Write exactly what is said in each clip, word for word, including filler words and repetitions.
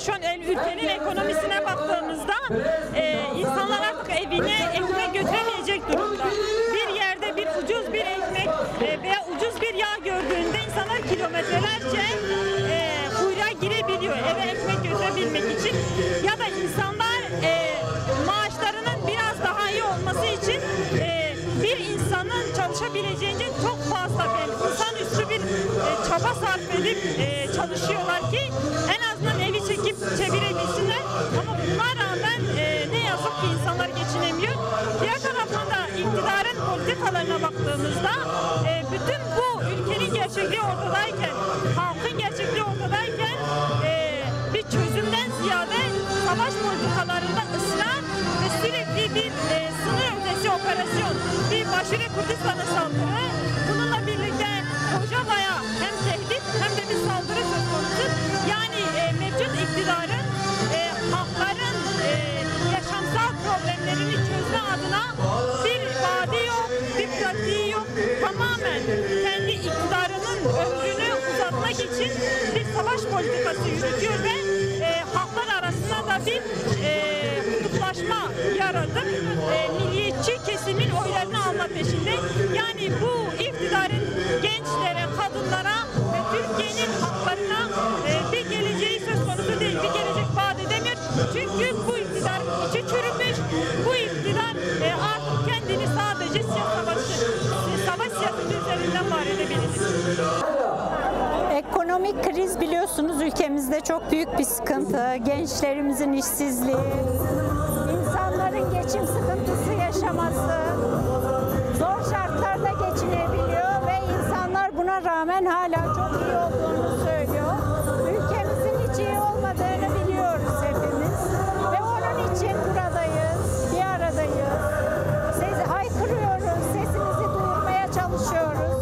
şu an ülkenin ekonomisine baktığımızda e, insanlar artık evine ekmek götüremeyecek durumda. Bir yerde bir ucuz bir ekmek e, veya ucuz bir yağ gördüğünde insanlar kilometrelerce e, kuyruğa girebiliyor eve ekmek götürebilmek için. Ya da insanlar e, maaşlarının biraz daha iyi olması için e, bir insanın çalışabileceğince çok fazla bir insanüstü bir e, çaba sarf edip e, çalışıyorlar ki en azından evi çekip çevirebilsinler. Ama buna rağmen e, ne yazık ki insanlar geçinemiyor. Diğer taraftan da iktidarın politikalarına baktığımızda e, bütün bu ülkenin gerçekliği ortadayken, halkın gerçekliği ortadayken e, bir çözümden ziyade savaş politikalarında ısrar ve sürekli bir e, sınır ötesi operasyon, bir Başire Kürdistan'a saldırı, bununla birlikte Rojava'ya hem tehdit hem de bir saldırı söz konusu. Yani e, mevcut iktidarın e, halkların e, yaşamsal problemlerini çözme adına bir vaadi yok, bir pratiği yok. Tamamen kendi iktidarının ömrünü uzatmak için bir savaş politikası yürütüyor ve e, halklar arasında da bir e, kutuplaşma yaratıp e, milliyetçi kesimin oylarını alma peşinde. Yani bu iktidarın gençlere, kadınlara ve Türkiye'nin halklarına e, bir geleceği söz konusu değil, bir gelecek vaat edemiyor. Çünkü bu iktidar içi çürümüş, bu iktidar e, artık kendini sadece siyasi savaşı, savaş siyaseti üzerinden var edebilir. Ekonomik kriz biliyorsunuz ülkemizde çok büyük bir sıkıntı. Gençlerimizin işsizliği, insanların geçim sıkıntısı yaşaması, zor şartlarda geçinebiliyor ve insanlar buna rağmen hala çok iyi olduğunu söylüyor. Ülkemizin hiç iyi olmadığını biliyoruz hepimiz ve onun için buradayız, bir aradayız. Sizi haykırıyoruz, sesimizi duyurmaya çalışıyoruz.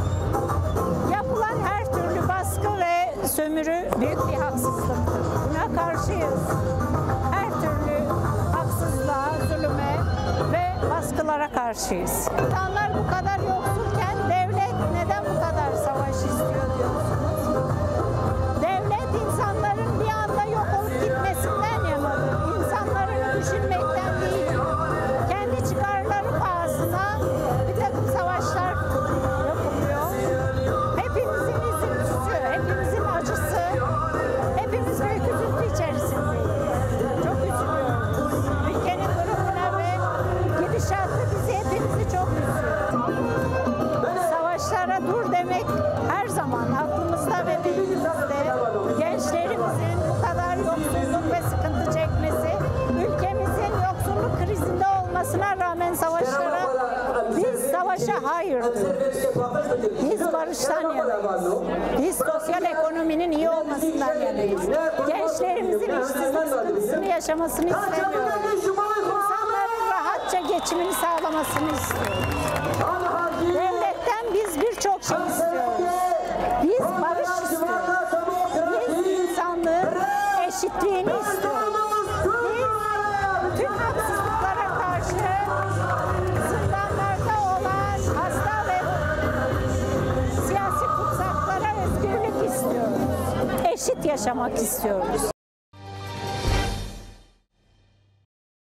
Yapılan her türlü baskı ve sömürü büyük bir haksızlıktır. Buna karşıyız. Her türlü haksızlığa, zulüme ve baskılara karşıyız. İnsanlar bu kadar yoksulken devlet neden bu kadar savaş istiyor diyorsunuz? Devlet insanların bir anda yok olup gitmesinden yanadır. İnsanları düşünmekten değil. Kendi çıkarları pahasına bir takım savaşlar yapılıyor. Hepimizin üzüntüsü, hepimizin acısı, hepimiz büyük üzüntü içerisindeyiz. Çok üzülüyoruz. Ülkenin durumuna ve gidişatı bizi hepimizi çok üzüyor. Savaşlara dur demek her zaman aklımızda ve dilimizde. Gençlerimizin bu kadar yoksulluk ve sıkıntı çekmesi, ülkemizin yoksulluk krizinde olmasına rağmen savaşlara, biz savaşa hayır diyoruz. Biz barıştan yanayız. Biz sosyal ekonominin iyi olmasından yanayız. Gençlerimizin işsizlik sıkıntısını yaşamasını istemiyoruz. İnsanların rahatça geçimini sağlamasını istiyoruz. Devletten biz birçok şey istiyoruz. Biz barış istiyoruz. Biz insanlığın eşitliğini istiyoruz. Biz tüm haksızlıklara karşı zindanlarda olan hasta ve siyasi tutsaklara özgürlük istiyoruz. Eşit yaşamak istiyoruz.